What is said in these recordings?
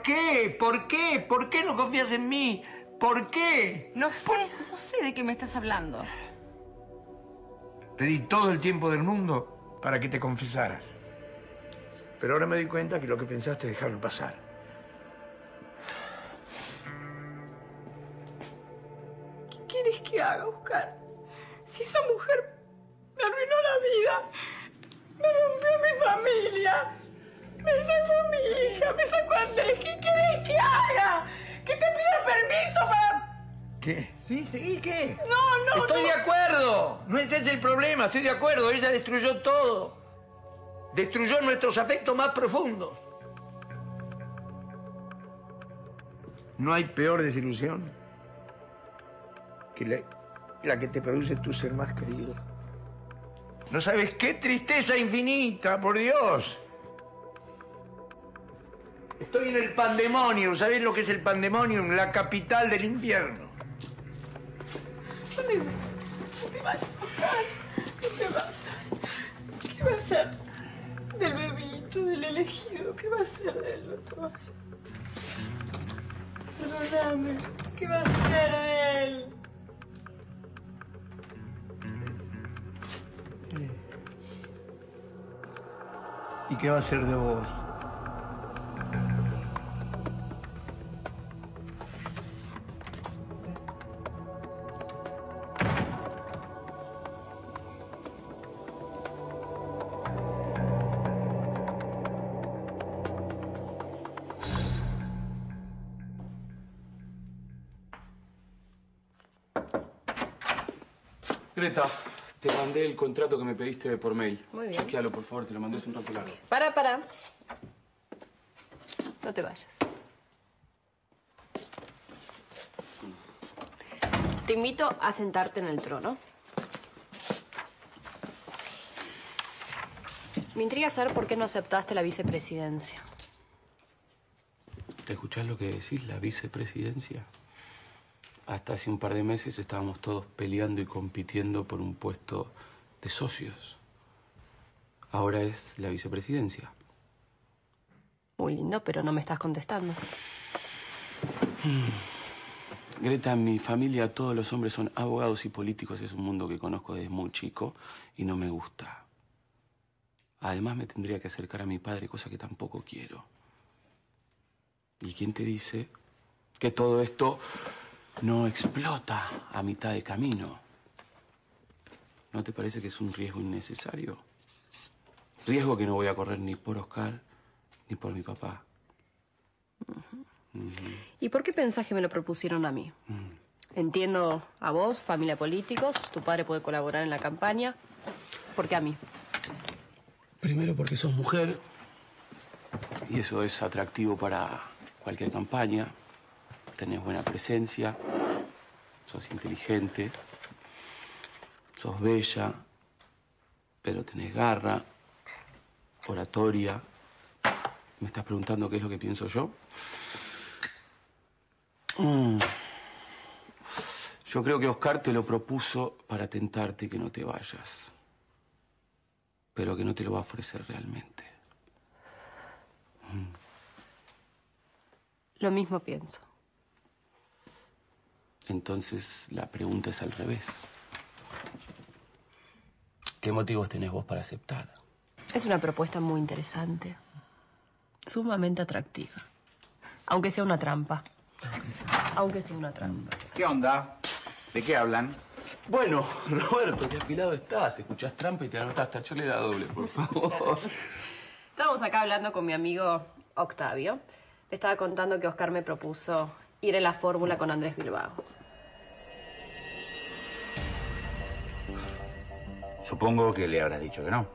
qué? ¿Por qué? ¿Por qué no confías en mí? ¿Por qué? No sé de qué me estás hablando. Te di todo el tiempo del mundo para que te confesaras. Pero ahora me doy cuenta que lo que pensaste es dejarlo pasar. ¿Qué quieres que haga, Oscar? Si esa mujer me arruinó la vida, me rompió mi familia, me sacó a mi hija, me sacó a Andrés. ¿Qué querés que haga? ¿Que te pida permiso para...? ¿Qué? ¿Sí? ¿Qué? No. Estoy de acuerdo. No ese es el problema. Estoy de acuerdo. Ella destruyó todo. Destruyó nuestros afectos más profundos. No hay peor desilusión que la que te produce tu ser más querido. No sabes qué tristeza infinita, por Dios. Estoy en el pandemonium. ¿Sabés lo que es el pandemonium? La capital del infierno. No te vayas, Oscar. No te vayas. ¿Qué va a ser del bebito, del elegido? ¿Qué va a ser de él? No te vayas. Perdóname. ¿Qué va a ser de él? ¿Y qué va a ser de vos? Greta, te mandé el contrato que me pediste por mail. Muy bien. Chequealo, por favor, te lo mandé hace un rato largo. Para. No te vayas. Te invito a sentarte en el trono. Me intriga saber por qué no aceptaste la vicepresidencia. ¿Te escuchás lo que decís, la vicepresidencia? Hasta hace un par de meses estábamos todos peleando y compitiendo por un puesto de socios. Ahora es la vicepresidencia. Muy lindo, pero no me estás contestando. Greta, en mi familia todos los hombres son abogados y políticos. Es un mundo que conozco desde muy chico y no me gusta. Además, me tendría que acercar a mi padre, cosa que tampoco quiero. ¿Y quién te dice que todo esto no explota a mitad de camino? ¿No te parece que es un riesgo innecesario? Riesgo que no voy a correr ni por Oscar ni por mi papá. ¿Y por qué pensás que me lo propusieron a mí? Entiendo a vos, familia de políticos, tu padre puede colaborar en la campaña. ¿Por qué a mí? Primero porque sos mujer y eso es atractivo para cualquier campaña. Tenés buena presencia, sos inteligente, sos bella, pero tenés garra, oratoria. ¿Me estás preguntando qué es lo que pienso yo? Yo creo que Oscar te lo propuso para tentarte que no te vayas, pero que no te lo va a ofrecer realmente. Lo mismo pienso. Entonces, la pregunta es al revés. ¿Qué motivos tenés vos para aceptar? Es una propuesta muy interesante. Sumamente atractiva. Aunque sea una trampa. Aunque sea una trampa. ¿Qué onda? ¿De qué hablan? Bueno, Roberto, qué afilado estás. Escuchás trampa y te anotás. Tachale la doble, por favor. Estamos acá hablando con mi amigo Octavio. Le estaba contando que Oscar me propuso ir en la fórmula con Andrés Bilbao. Supongo que le habrás dicho que no.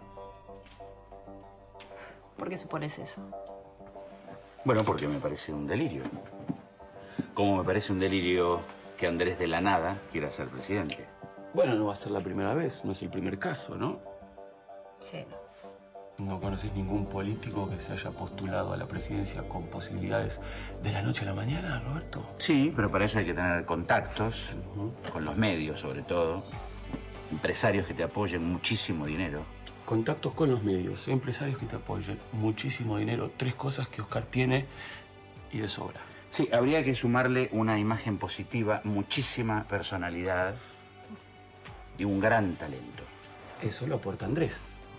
¿Por qué supones eso? Bueno, porque me parece un delirio. Como me parece un delirio que Andrés de la nada quiera ser presidente. Bueno, no va a ser la primera vez. No es el primer caso, ¿no? Sí. ¿No conoces ningún político que se haya postulado a la presidencia con posibilidades de la noche a la mañana, Roberto? Sí, pero para eso hay que tener contactos, con los medios sobre todo. Empresarios que te apoyen, muchísimo dinero. Contactos con los medios, empresarios que te apoyen, muchísimo dinero. Tres cosas que Oscar tiene y de sobra. Sí, habría que sumarle una imagen positiva, muchísima personalidad y un gran talento. Eso lo aporta Andrés.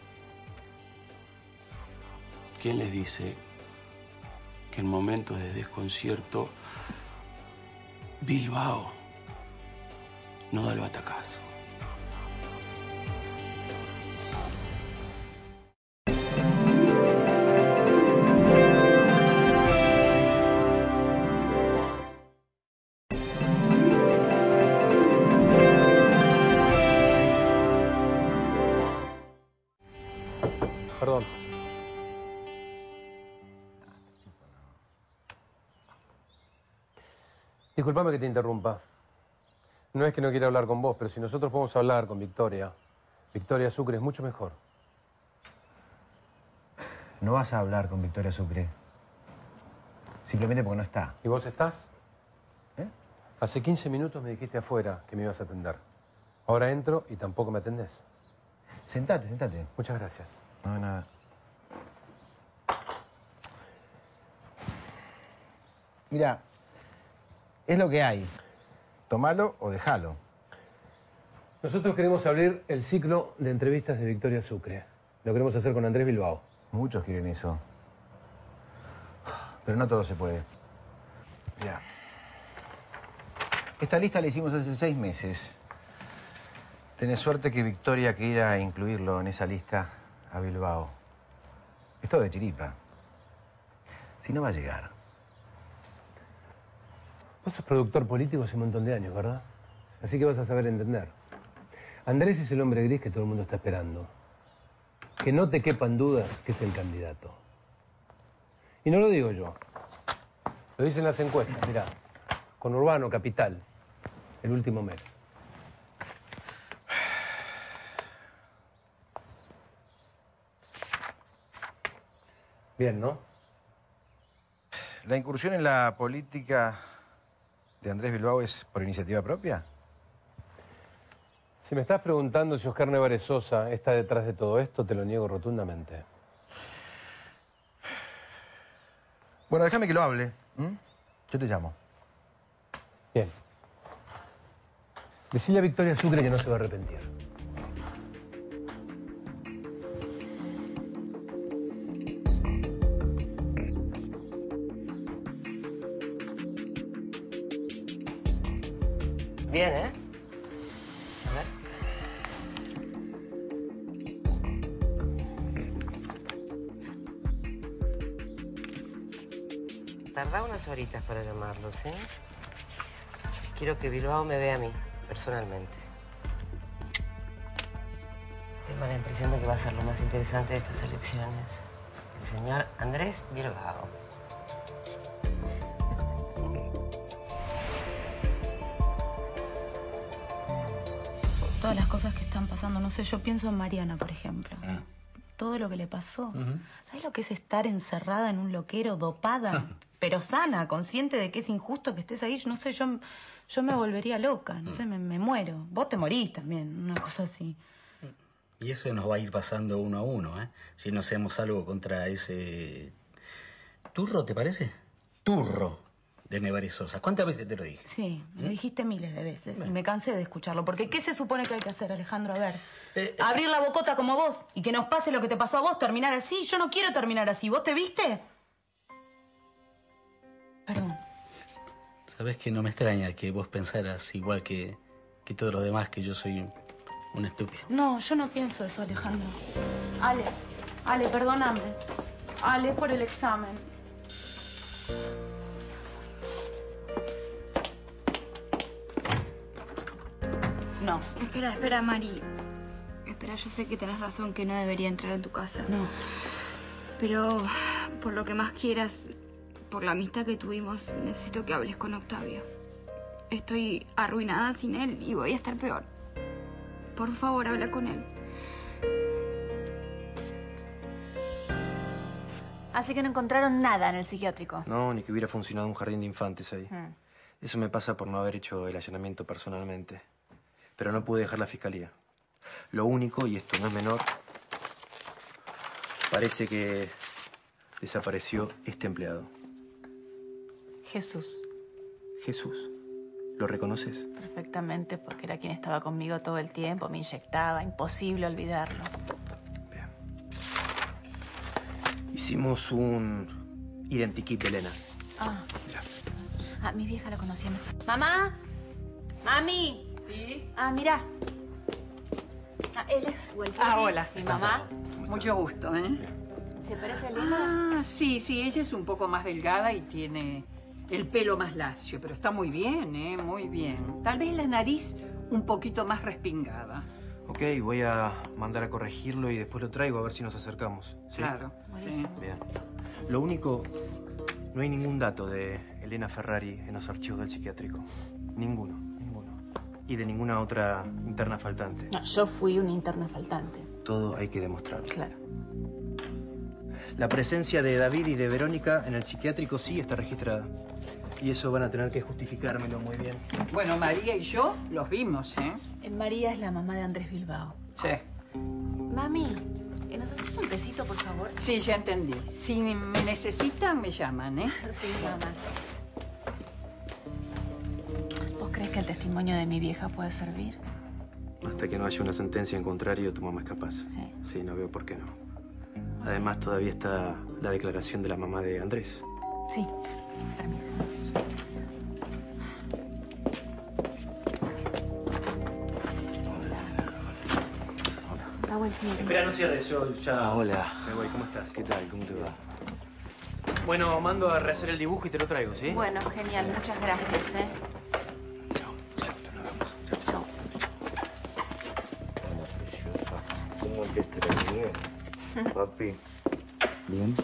¿Quién les dice que en momentos de desconcierto Bilbao no da el batacazo? Perdón. Disculpame que te interrumpa. No es que no quiera hablar con vos, pero si nosotros podemos hablar con Victoria Sucre es mucho mejor. No vas a hablar con Victoria Sucre. Simplemente porque no está. ¿Y vos estás? Hace 15 minutos me dijiste afuera que me ibas a atender. Ahora entro y tampoco me atendés. Sentate, sentate. Muchas gracias. No, nada. Mira, es lo que hay. Tomalo o dejalo. Nosotros queremos abrir el ciclo de entrevistas de Victoria Sucre. Lo queremos hacer con Andrés Bilbao. Muchos quieren eso. Pero no todo se puede. Mira. Esta lista la hicimos hace 6 meses. Tenés suerte que Victoria quiera incluirlo en esa lista a Bilbao. Es todo de chiripa. Si no va a llegar. Vos sos productor político hace un montón de años, ¿verdad? Así que vas a saber entender. Andrés es el hombre gris que todo el mundo está esperando. Que no te quepan dudas que es el candidato. Y no lo digo yo. Lo dicen las encuestas, mirá. Con Urbano, Capital, el último mes. Bien, ¿no? ¿La incursión en la política de Andrés Bilbao es por iniciativa propia? Si me estás preguntando si Oscar Nevares Sosa está detrás de todo esto, te lo niego rotundamente. Bueno, déjame que lo hable. Yo te llamo. Bien. Decile a Victoria Sucre que no se va a arrepentir. Bien, ¿eh? A ver. Tardá unas horitas para llamarlos, ¿eh? Quiero que Bilbao me vea a mí, personalmente. Tengo la impresión de que va a ser lo más interesante de estas elecciones. El señor Andrés Bilbao. Todas las cosas que están pasando, no sé, yo pienso en Mariana, por ejemplo. Todo lo que le pasó. ¿Sabes lo que es estar encerrada en un loquero, dopada, pero sana, consciente de que es injusto que estés ahí? No sé, yo me volvería loca, no sé, me muero. Vos te morís también, una cosa así. Y eso nos va a ir pasando uno a uno, ¿eh? Si no hacemos algo contra ese... ¿Turro, te parece? Turro de Nevares Sosa. ¿Cuántas veces te lo dije? Sí, me lo dijiste miles de veces y me cansé de escucharlo. Porque ¿qué se supone que hay que hacer, Alejandro? A ver, abrir la bocota como vos y que nos pase lo que te pasó a vos, terminar así. Yo no quiero terminar así. ¿Vos te viste? Perdón. Sabés que no me extraña que vos pensaras igual que todos los demás, que yo soy un estúpido. No, yo no pienso eso, Alejandro. Ale, perdóname. Ale, por el examen. No. Espera, Mari. Espera, yo sé que tenés razón, que no debería entrar en tu casa. No. Pero por lo que más quieras, por la amistad que tuvimos, necesito que hables con Octavio. Estoy arruinada sin él y voy a estar peor. Por favor, habla con él. Así que no encontraron nada en el psiquiátrico. No, ni que hubiera funcionado un jardín de infantes ahí. Eso me pasa por no haber hecho el allanamiento personalmente. Pero no pude dejar la fiscalía. Lo único, y esto no es menor, parece que desapareció este empleado. Jesús. Jesús. ¿Lo reconoces? Perfectamente, porque era quien estaba conmigo todo el tiempo, me inyectaba, imposible olvidarlo. Bien. Hicimos un identikit de Elena. Ah. Mira. Ah, mi vieja la conocía. ¡Mamá! ¡Mami! ¿Sí? Ah, mira. Ah, él es Walter. Ah, hola. Mi mamá. Mucho gusto, ¿eh? ¿Se parece a Elena? Ah, sí, ella es un poco más delgada y tiene el pelo más lacio, pero está muy bien, ¿eh? Muy bien. Tal vez la nariz un poquito más respingada. Ok, voy a mandar a corregirlo y después lo traigo a ver si nos acercamos. ¿Sí? Claro, sí. Bien. Lo único, no hay ningún dato de Elena Ferrari en los archivos del psiquiátrico. Ninguno. Y de ninguna otra interna faltante. No, yo fui una interna faltante. Todo hay que demostrarlo. Claro. La presencia de David y de Verónica en el psiquiátrico sí está registrada. Y eso van a tener que justificármelo muy bien. Bueno, María y yo los vimos, ¿eh? María es la mamá de Andrés Bilbao. Sí. Mami, ¿nos haces un tecito, por favor? Sí, ya entendí. Si me necesitan, me llaman, ¿eh? Sí, mamá. ¿Vos crees que el testimonio de mi vieja puede servir? Hasta que no haya una sentencia en contrario, tu mamá es capaz. Sí. Sí, no veo por qué no. Además, todavía está la declaración de la mamá de Andrés. Sí. Permiso. Está buen día. Espera, no cierres, yo ya... Hola. Me voy, ¿cómo estás? ¿Qué tal? ¿Cómo te va? Bueno, mando a rehacer el dibujo y te lo traigo, ¿sí? Bueno, genial. Muchas gracias, ¿eh? Chao. ¿Cómo te extrañé, papi? ¿Bien?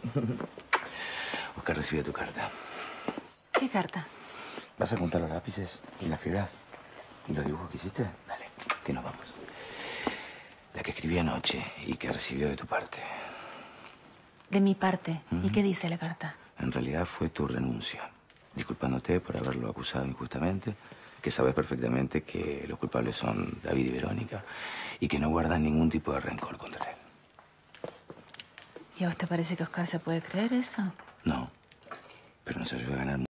Oscar recibió tu carta. ¿Qué carta? ¿Vas a contar los lápices y las fibras? ¿Y los dibujos que hiciste? Dale, que nos vamos. La que escribí anoche y que recibió de tu parte. De mi parte. ¿Y qué dice la carta? En realidad fue tu renuncia, disculpándote por haberlo acusado injustamente, que sabes perfectamente que los culpables son David y Verónica y que no guardan ningún tipo de rencor contra él. ¿Y a vos te parece que Oscar se puede creer eso? No, pero nos ayuda a ganar